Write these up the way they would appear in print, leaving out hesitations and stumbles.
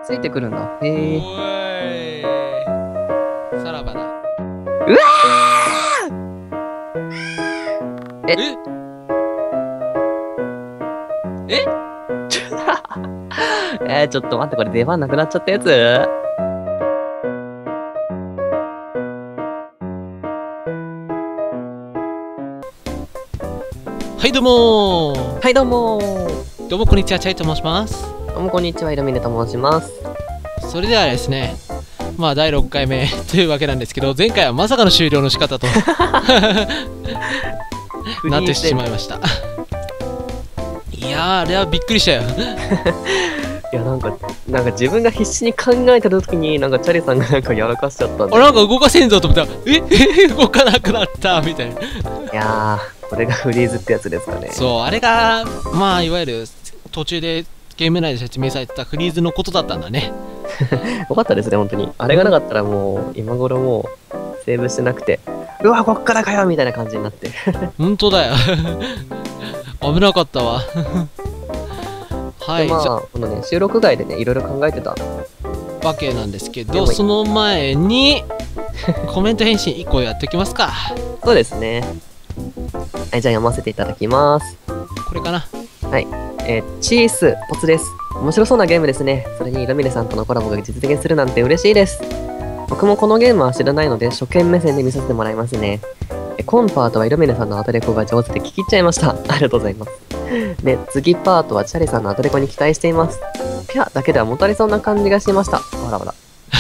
ついてくるんだ。 おい。さらばだ。 うわええちょっと待って、これ出番なくなっちゃったやつ。 はいどうもー。 はい、どうもどうもこんにちは、チャイと申します。 どうもこんにちは、イルミネと申します。 それではですね、まあ第6回目というわけなんですけど、前回はまさかの終了の仕方となってしまいました。いやー、あれはびっくりしたよ。 いや、なんか自分が必死に考えてる時に、チャリさんがやらかしちゃったんで。 あ、なんか動かせんぞと思ったら、動かなくなったみたいな。 いやー、これがフリーズってやつですかね。 そう、あれが、まあいわゆる途中でゲーム内で説明されてたフリーズのことだったんだね。 よかったですね、本当に。あれがなかったらもう、今頃もう、セーブしてなくて、うわ、こっからかよみたいな感じになって。 本当だよ。危なかったわ。はい、 まあ、このね、収録外でね、いろいろ考えてた。 わけなんですけど、その前に、コメント返信1個やっておきますか。 そうですね。はい、じゃあ読ませていただきます。 これかな。 はい。チース、ポツです。面白そうなゲームですね。それにイルミネさんとのコラボが実現するなんて嬉しいです。僕もこのゲームは知らないので、初見目線で見させてもらいますね。今パートはイルミネさんのアトレコが上手で聞き入っちゃいました。ありがとうございます。で、次パートはチャリさんのアトレコに期待しています。ピャだけではもたれそうな感じがしました。わらわら。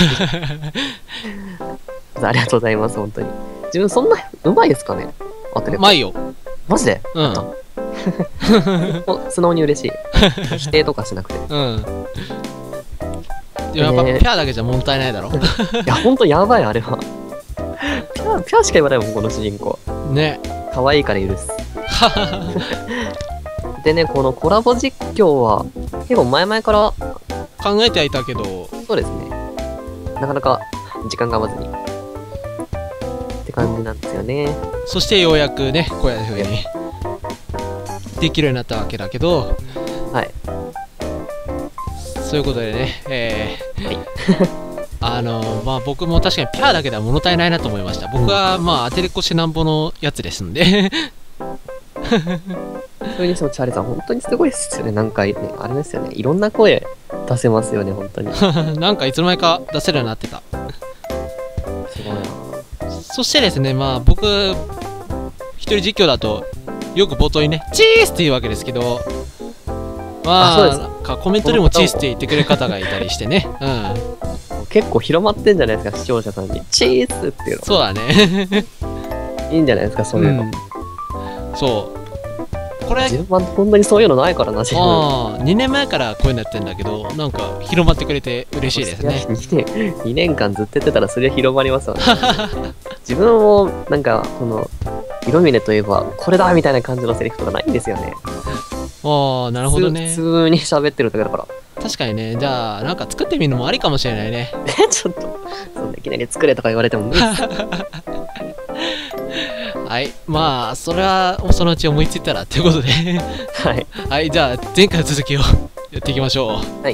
ありがとうございます、本当に。自分そんなうまいですかね、アトレコ。 うまいよ。 マジで？ うん。 素直に嬉しい。否定とかしなくて。 うん。でもやっぱ、ピャーだけじゃ物足りないだろ。 いや、ほんとやばい、あれは。ピャーしか言わないもん、この主人公。 ね。 可愛いから許す。でね、このコラボ実況は、結構前々から考えてはいたけど、 そうですね。なかなか時間が合わずに。って感じなんですよね。 そしてようやくね、こういう風にできるようになったわけだけど、 はい。 そういうことでね、 はい、 まあ僕も確かにピャーだけでは物足りないなと思いました。僕はまあ当てれっこしなんぼのやつですんで。 それにしてもチャーリーさん本当にすごいですよね。なんかね、あれですよね。いろんな声出せますよね、本当に。 なんかいつの間にか出せるようになってた。 すごいな。そしてですね、まあ僕、一人実況だと、よく冒頭にね、チースって言うわけですけど、まあ、なんかコメントでもチースって言ってくれる方がいたりしてね。うん。 結構広まってんじゃないですか、視聴者さんに。チースっていうの。 そうだね。 いいんじゃないですか、そういうの。 そう。これ、 自分は本当にそういうのないからな、自分。 2年前からこういうのやってんだけど、なんか広まってくれて嬉しいですね。 2年間ずっとやってたらそれは広まりますわね。自分もなんかこのイルミネといえばこれだみたいな感じのセリフとかないんですよね。 ああ、なるほどね。 普通に喋ってるだけだから。 確かにね。じゃあなんか作ってみるのもありかもしれないね。 ちょっとそんないきなり作れとか言われても無理です。 はい、まあそれはそのうち思いついたらということではい、 はい、じゃあ前回の続きをやっていきましょう。 はい。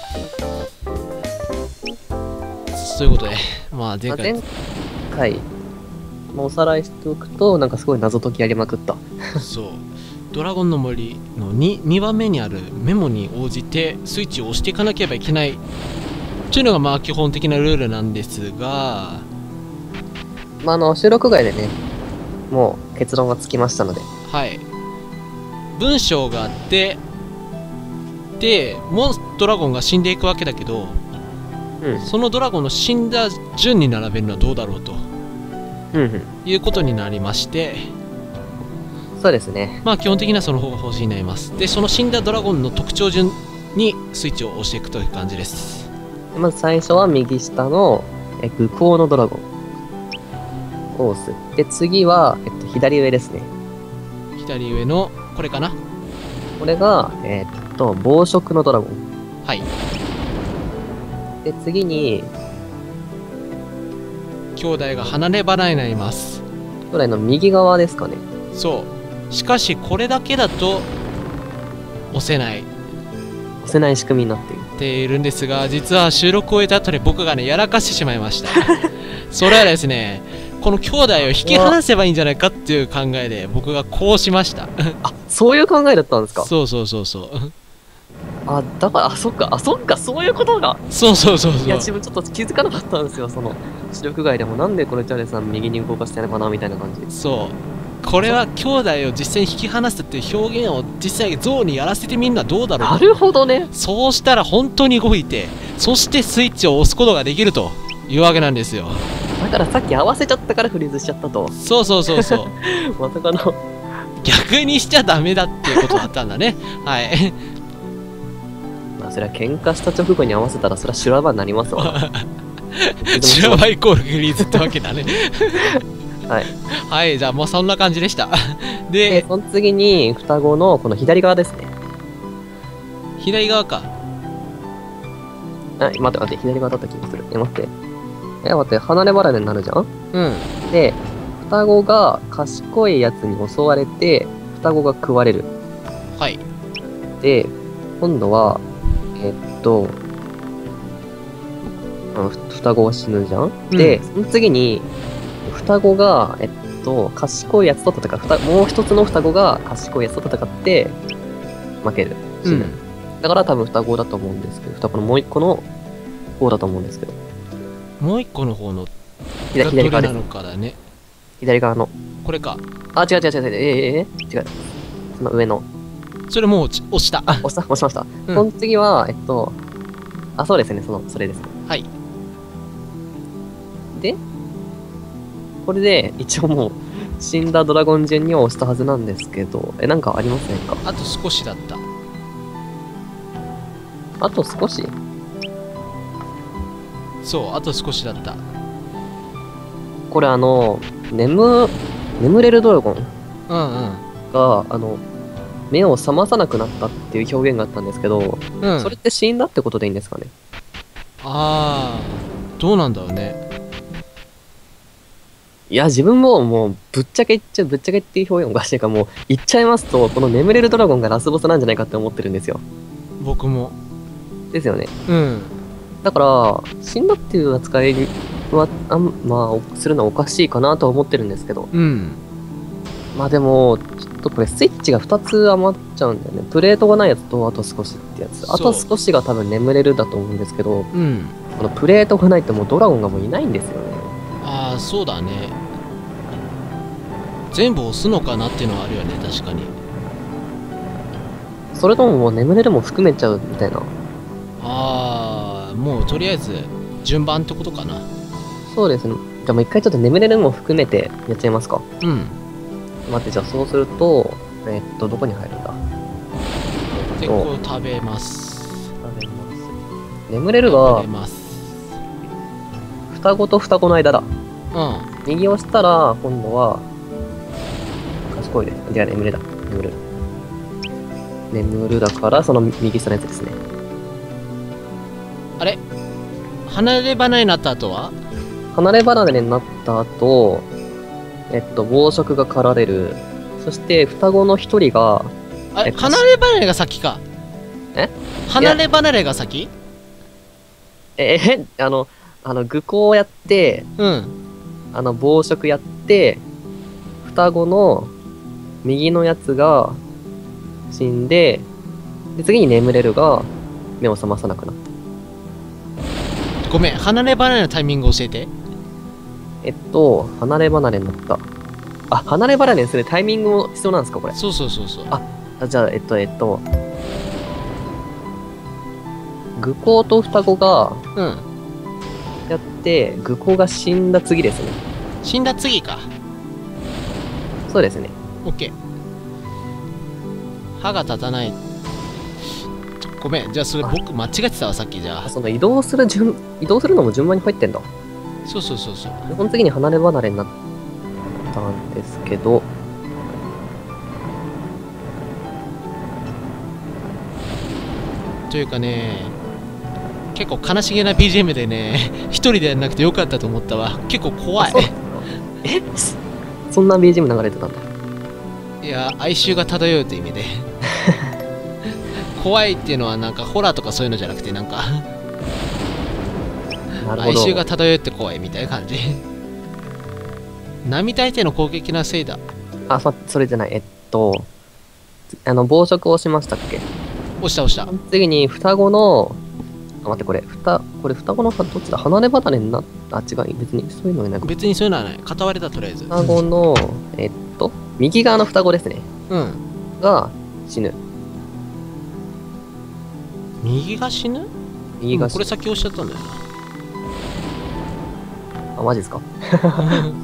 そういうことで、まあ前回、おさらいしておくと、なんかすごい謎解きやりまくった。 そう、ドラゴンの森の 2番目にあるメモに応じてスイッチを押していかなければいけないというのがまあ基本的なルールなんですが、 まあ収録外でね、もう結論がつきましたので、 はい、文章があって、でドラゴンが死んでいくわけだけど、そのドラゴンの死んだ順に並べるのはどうだろうと、いうことになりまして、 そうですね。 まあ基本的にはその方が方針になります。で、その死んだドラゴンの特徴順にスイッチを押していくという感じです。 まず最初は右下の愚行のドラゴンを押す。で、次は、左上ですね。 左上のこれかな。 これが、暴食のドラゴン。 はい。 で、次に、 兄弟が離れ離れになります。 兄弟の右側ですかね。 そう。しかしこれだけだと押せない。 押せない仕組みになっている。 っているんですが、実は収録を終えた後に僕がねやらかしてしまいました。それはですね、この兄弟を引き離せばいいんじゃないかっていう考えで僕がこうしました。 あ、そういう考えだったんですか？ そうそうそうそう。 あ、だから、あ、そっか、あ、そっか、そういうことが。 そうそうそうそう。 いや、自分ちょっと気づかなかったんですよ、その、視力外でも、なんでこれチャーレさん右に動かしてるのかな、みたいな感じ。 そう。これは兄弟を実際に引き離すっていう表現を実際ゾウにやらせてみるのはどうだろうか。 なるほどね。 そうしたら本当に動いて、そしてスイッチを押すことができるというわけなんですよ。 だからさっき合わせちゃったからフリーズしちゃったと。 そうそうそうそう。 まさかの。 逆にしちゃダメだっていうことだったんだね。はい。 まあ、それは喧嘩した直後に合わせたら、それは修羅場になりますわ。 修羅場イコールフリーズってわけだね。 はい。 はい、じゃあもうそんな感じでした。 で、その次に、双子のこの左側ですね。 左側か。 あ、待って待って、左側だった気がする。待って。待って、離れ離れになるじゃん。 うん。 で、双子が賢いやつに襲われて、双子が食われる。 はい。 で、今度は、双子が死ぬじゃん、で、その次に、双子が、賢いやつと戦う。もう一つの双子が賢いやつと戦って、負ける。死ぬ。だから多分双子だと思うんですけど、双子のもう一個の方だと思うんですけど。 もう一個の方の左側です。 なのかだね。 左側の。 これか。 あ、違う。違う。その上の。 それもう押した。 押しました。その次は、そうですね、それですね。 はい。 で、これで、一応もう、死んだドラゴン順には押したはずなんですけど、なんかありませんか？ あと少しだった。 あと少し？ そう、あと少しだった。 これ眠れるドラゴンが、目を覚まさなくなったっていう表現があったんですけど、それって死んだってことでいいんですかね？ あー、どうなんだろうね。 いや、自分もう、ぶっちゃけっていう表現おかしいから、もう、言っちゃいますと、この眠れるドラゴンがラスボスなんじゃないかって思ってるんですよ。 僕も。 ですよね。 うん。 だから、死んだっていう扱いは、するのはおかしいかなとは思ってるんですけど。 うん。 まあでも、ちょっとこれスイッチが2つ余っちゃうんだよね。プレートがないやつと、あと少しってやつ。あと少しが多分眠れるだと思うんですけど、 うん。 このプレートがないともうドラゴンがもういないんですよね。 ああ、そうだね。全部押すのかなっていうのはあるよね、確かに。 それとももう眠れるも含めちゃうみたいな。 ああ、もうとりあえず順番ってことかな。 そうですね。じゃあもう一回ちょっと眠れるも含めてやっちゃいますか。 うん。 待って、じゃあそうすると、どこに入るんだ？ 結構食べます。 眠れるが、双子と双子の間だ。 うん。 右押したら、今度は、賢いです。じゃあ眠れだ。眠るだから、その右下のやつですね。 あれ？離れ離れになった後は？ 離れ離れになった後、暴食が狩られる。そして、双子の一人が、 あれ、離れ離れが先か。離れ離れが先？ 愚行やって、暴食やって、双子の右のやつが死んで、次に眠れるが目を覚まさなくなった。 ごめん、離れ離れのタイミング教えて。 離れ離れになった。あ、離れ離れにするタイミングも必要なんですか、これ。 そう。 じゃあ、愚行と双子が、やって、愚行が死んだ次ですね。 死んだ次か。 そうですね。 オッケー。歯が立たない。ごめん、じゃあそれ僕間違ってたわ、さっき。じゃあその移動するのも順番に入ってんだ。 そう。 その次に離れ離れになったんですけど、 というかね、結構悲しげな BGM でね、一人でやんなくてよかったと思ったわ。結構怖い。 そんな BGM 流れてたんだ。 いや、哀愁が漂うという意味で怖いっていうのはなんかホラーとかそういうのじゃなくてなんかなるほ哀愁がど。 漂って怖いみたいな感じ。並大抵の攻撃のせいだ。 あ、それじゃない。暴食をしましたっけ？ 押した押した。 次に双子の、あ、待って、これ双子のどっちだ？離れ離れにな、あ、違う、別にそういうのがなく、 別にそういうのはない。片割れだとりあえず。 双子の、右側の双子ですね。 うん。 が死ぬ。 右が死ぬ？これ右が死ぬ。 先押しちゃったんだよあ、マジですか？ な。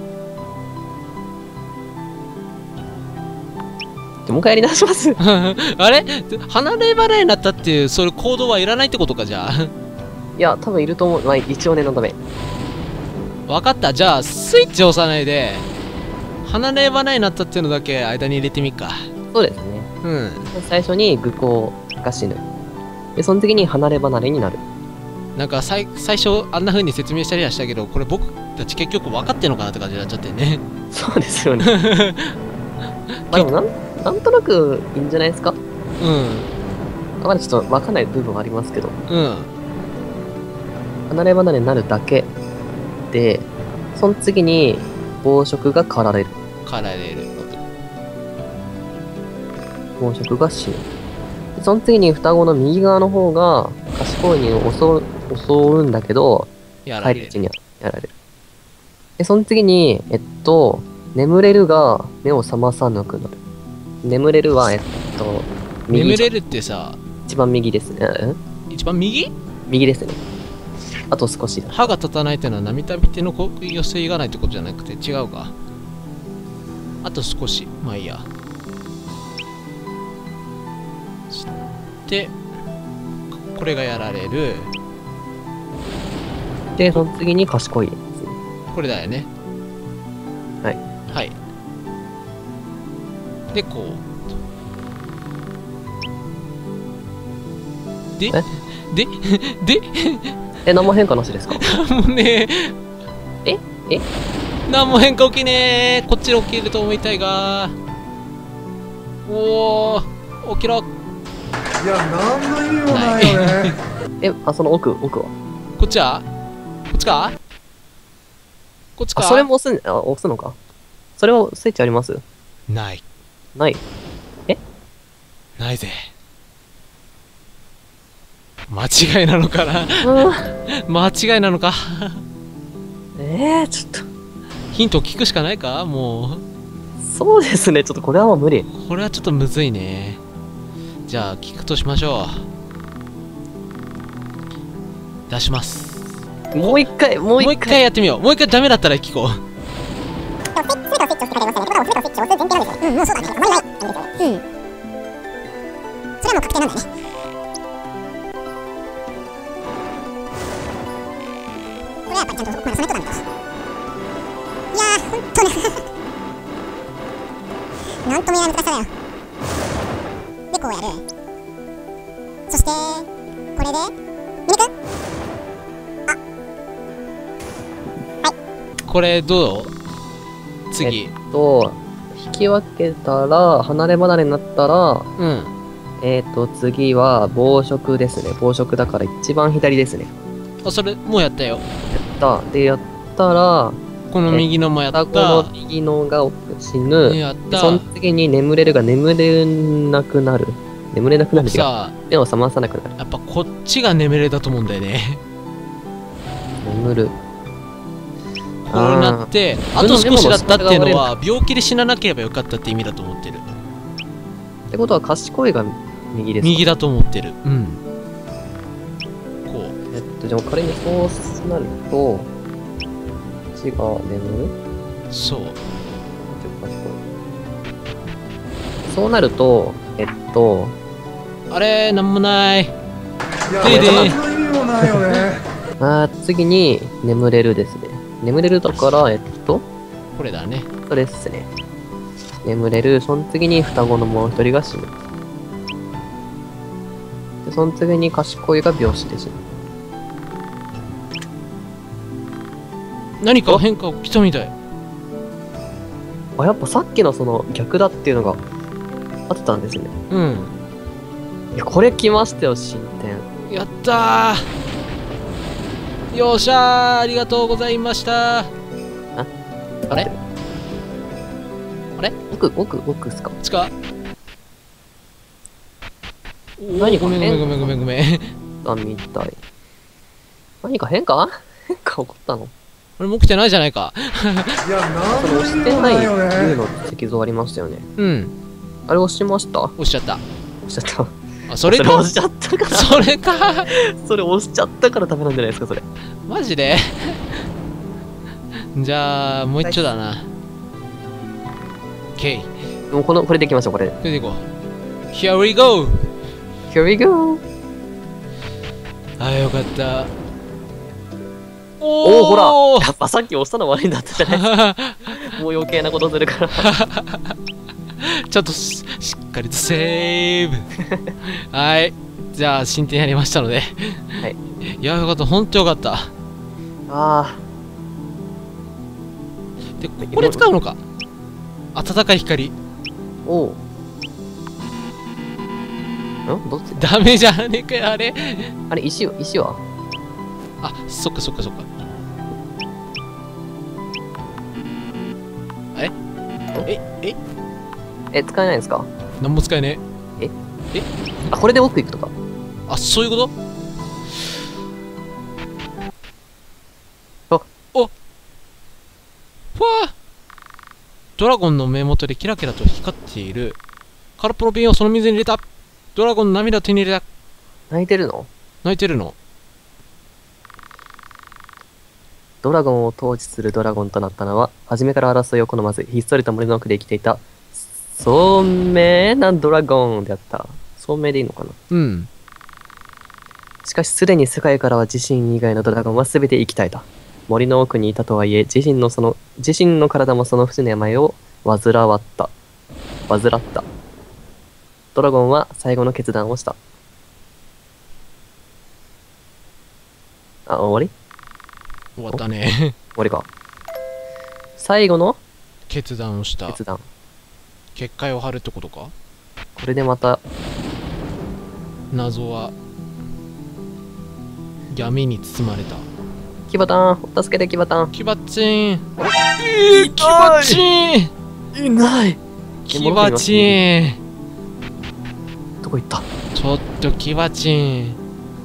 もう一回やり直します。 あれ離れ離れになったっていう、それ行動はいらないってことか、じゃあ。 いや、多分いると思う。まあ、一応念のため。 わかった。じゃあ、スイッチ押さないで、離れ離れになったっていうのだけ間に入れてみっか。 そうですね。 うん。 最初に愚行が死ぬ。で、その次に離れ離れになる。 なんか最初あんな風に説明したりはしたけど、これ僕たち結局分かってんのかなって感じになっちゃってね。 そうですよね。まあでもなんとなくいいんじゃないですか？ うん。 まだちょっと分かんない部分はありますけど、 うん。 離れ離れになるだけで、その次に暴食が狩られる。 狩られる。 暴食が死ぬ。でその次に双子の右側の方が賢いに襲うんだけど、 やられる。 帰り道にはやられる。で、その次に、眠れるが目を覚まさなくなる。眠れるは、右眠れるってさ、 一番右ですね。 一番右？ 右ですね。あと少しだ。 歯が立たないっていうのは並大抵の攻撃を防がないってことじゃなくて違うか。あと少し。まあいいや。で、これがやられる。 で、その次に賢いですね。 これだよね。 はい。 はい。で、こう。で何も変化なしですか？ もうねえ何も変化起きねー。こっちで起きると思いたいが。おー、起きろ。 いや、なんの意味もないよね。 その奥は？ こっちは？こっちか？こっちか？ それも押すのか？それもスイッチあります？ ない。 ない。 ないぜ。間違いなのかな間違いなのかちょっと。 ヒント聞くしかないかもう。 そうですね。ちょっとこれはもう無理。 これはちょっとむずいね。じゃあ、聞くとしましょう。出します。 もう一回やってみよう。もう一回ダメだったら聞こう。 うん、もうそうだね。もういい。うん。それはもう確定なんだよね。これはやっぱりちゃんとまだソネットなんだ。いやー、ほんとね。なんとも言えない難しさだよ。で、こうやる。そして、これで、ミニくん？ これどう？次。 引き分けたら、離れ離れになったら、 うん。 次は暴食ですね。暴食だから一番左ですね。 あ、それ、もうやったよ。 やったら、 この右のもやった。 この右のが死ぬ。 やった。 その次に眠れるが眠れなくなる。眠れなくなるってさ、 目を覚まさなくなる。 やっぱこっちが眠れだと思うんだよね。 眠る。 こうなって、あと少しだったっていうのは、病気で死ななければよかったって意味だと思ってる。 ってことは、賢いが右ですか？ 右だと思ってる。うん。こう。 じゃあ仮にそうなると、こっちが眠る？ そう。 そうなると、 あれ、なんもない。 いや、なんの意味もないよね。 次に、眠れるですね。眠れるだから、 これだね。 それですね。眠れる、その次に双子のもう一人が死ぬ。で、その次に賢いが病死で死ぬ。 何か変化起きたみたい。 やっぱさっきのその逆だっていうのが合ってたんですね。 うん。 いや、これ来ましたよ、進展。 やったー。よっしゃー、ありがとうございました。あれ奥っすか？ ちか。 何ごめん。 みたい。何か変化起こったの？ 俺も起きてないじゃないか。 いや、 それなん押してないよ竜ね。 の石像ありましたよね。 うん。 あれ押しました？ 押しちゃった。 押しちゃった。 あ、それか。 押しちゃったから。 それか。 それ押しちゃったからダメなんじゃないですか、それ。 マジで。じゃあもう一丁だな。OK。 もうこれでいきましょう、これ。 これでいこう。Here we go! Here we go! あー、よかった。 おお、ほらおやっぱさっき押したの悪いんだったじゃないですか。もう余計なことするから。 ちょっとしっかりとセーブ。はい。じゃあ進展やりましたので。 はい。 いや、よかった。ほんとよかった。 あで、これ使うのか。暖かい光。 ー。おう。どっち？ ダメじゃねえかよ、あれ。 あれ、石はあ、そっか。 使えないんですか？ なんも使えねあ、これで奥行くとか。 え。あ、そういうこと？おふわー。ドラゴンの目元でキラキラと光っている。空っぽの瓶をその水に入れた。ドラゴンの涙を手に入れた。 泣いてるの？ 泣いてるの？ ドラゴンを統治するドラゴンとなったのは、初めから争いを好まず、ひっそりと森の奥で生きていた、聡明なドラゴンであった。聡明でいいのかな？ うん。 しかし、すでに世界からは自身以外のドラゴンは全て生き絶えた。森の奥にいたとはいえ、自身の体もその不死の病を患った。ドラゴンは最後の決断をした。あ、終わり？ 終わったね。 終わりか。最後の決断をした。 決断。 結界を張るってことか？ これでまた、 謎は闇に包まれた。 キバタン、お助けてキバタン。 キバチン。キバチン。 いない。 キバチン。 どこ行った？ ちょっとキバチン。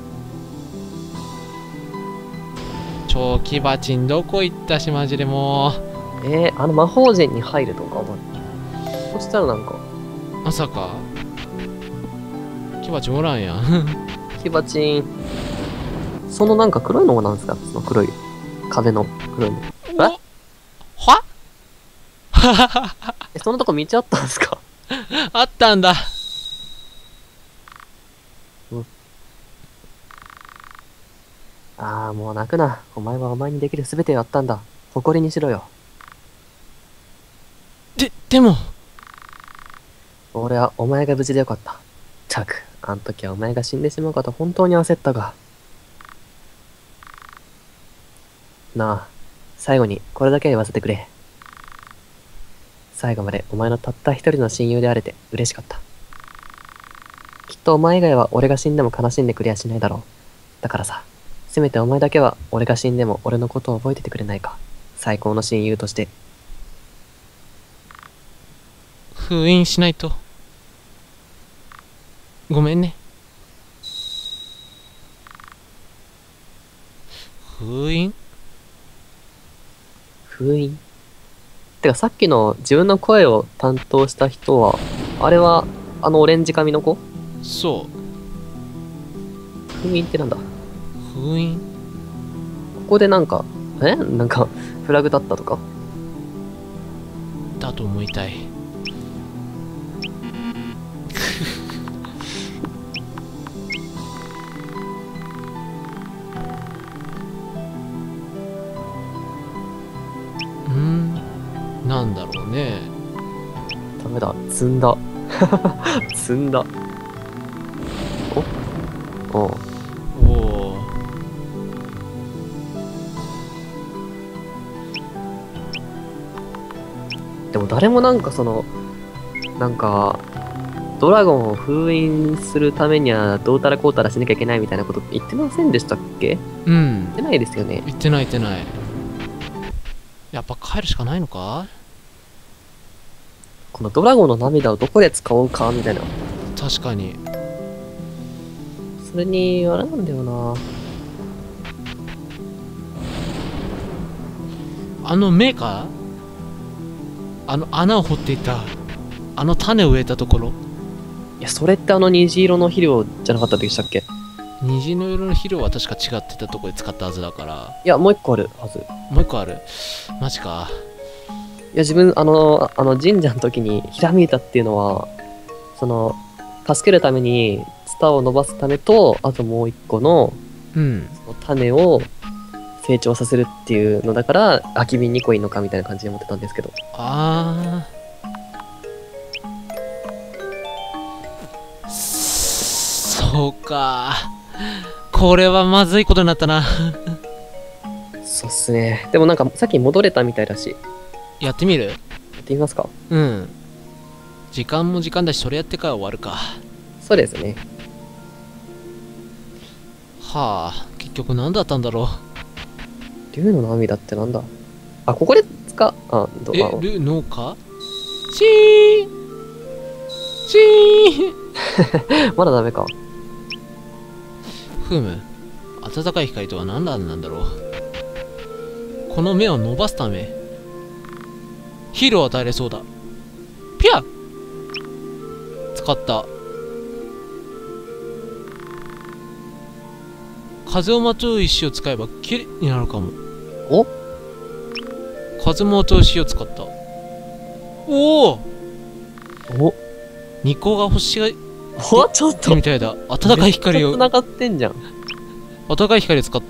キバチンどこ行ったしマジでもう。 魔法陣に入るとか。そしたらなんか。 まさか。キバチンおらんやん。 キバチン。そのなんか黒いのもなんですか？その黒い。壁の黒いの。 はそんなとこ道あったんですか？ あったんだ。 ああ、もう泣くな。お前はお前にできる全てをやったんだ。誇りにしろよ。 でも。 俺はお前が無事でよかった。ったく、あん時はお前が死んでしまうかと本当に焦ったが。なあ、最後にこれだけは言わせてくれ。最後までお前のたった一人の親友であれて嬉しかった。きっとお前以外は俺が死んでも悲しんでくれやしないだろう。だからさ、せめてお前だけは俺が死んでも俺のことを覚えててくれないか。最高の親友として。 封印しないと。ごめんね。封印？ 封印？てかさっきの自分の声を担当した人は、あれはオレンジ髪の子？ そう。 封印ってなんだ？ 封印？ ここでなんかフラグだったとか？ だと思いたい。なんだろうね。 ダメだ、積んだ。積んだ。おおでも誰もなんかドラゴンを封印するためにはどうたらこうたらしなきゃいけないみたいなこと言ってませんでしたっけ？ うん。 言ってないですよね。 言ってない言ってない。やっぱ帰るしかないのか？ このドラゴンの涙をどこで使おうかみたいな。 確かに。 それに、あれなんだよな。 あの目か？あの穴を掘っていた、あの種を植えたところ。 いや、それって虹色の肥料じゃなかったでしたっけ？ 虹の色の肥料は確か違ってたところで使ったはずだから。 いや、もう一個あるはず。 もう一個ある。マジか。 いや、自分、神社の時にひらめいたっていうのは、助けるために、ツタを伸ばすためと、あともう一個の、 うん。 その種を成長させるっていうのだから、空き瓶2個いいのかみたいな感じで思ってたんですけど。 ああ。そうか。これはまずいことになったな。 そうっすね。でもなんか、さっき戻れたみたいだし。 やってみる？ やってみますか？ うん。時間も時間だし、それやってから終わるか。 そうですね。 はあ、結局何だったんだろう。竜の涙ってなんだ？あ、ここで竜農家？チーンチーンまだダメか。 ふむ。暖かい光とは何なんだろう。この目を伸ばすため。ヒールを与えれそうだ。ピャッ！使った。風をまとう石を使えばきれいになるかも。 お？ 風もまとう石を使った。おお！ お？ 二光が星がちょっとみたいだ。暖かい光を。 繋がってんじゃん。 暖かい光を使った。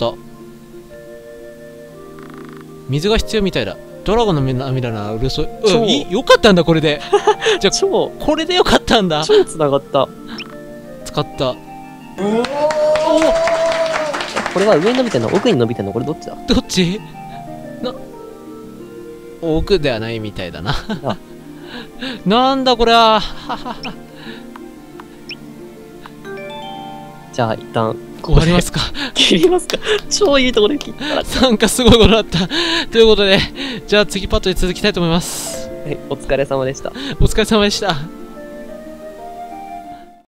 水が必要みたいだ。ドラゴンの涙ならうるそい。よかったんだ、これで。じゃあ、これでよかったんだ。 超繋がった。 使った。 これは上に伸びてんの？奥に伸びてんの？これどっちだ？ どっち？奥ではないみたいだな。なんだこれは。 じゃあ、一旦。 終わりますか。 切りますか。超いいところで切ったら。 なんかすごいことだった。ということで、じゃあ次パットで続きたいと思います。 はい、お疲れ様でした。 お疲れ様でした。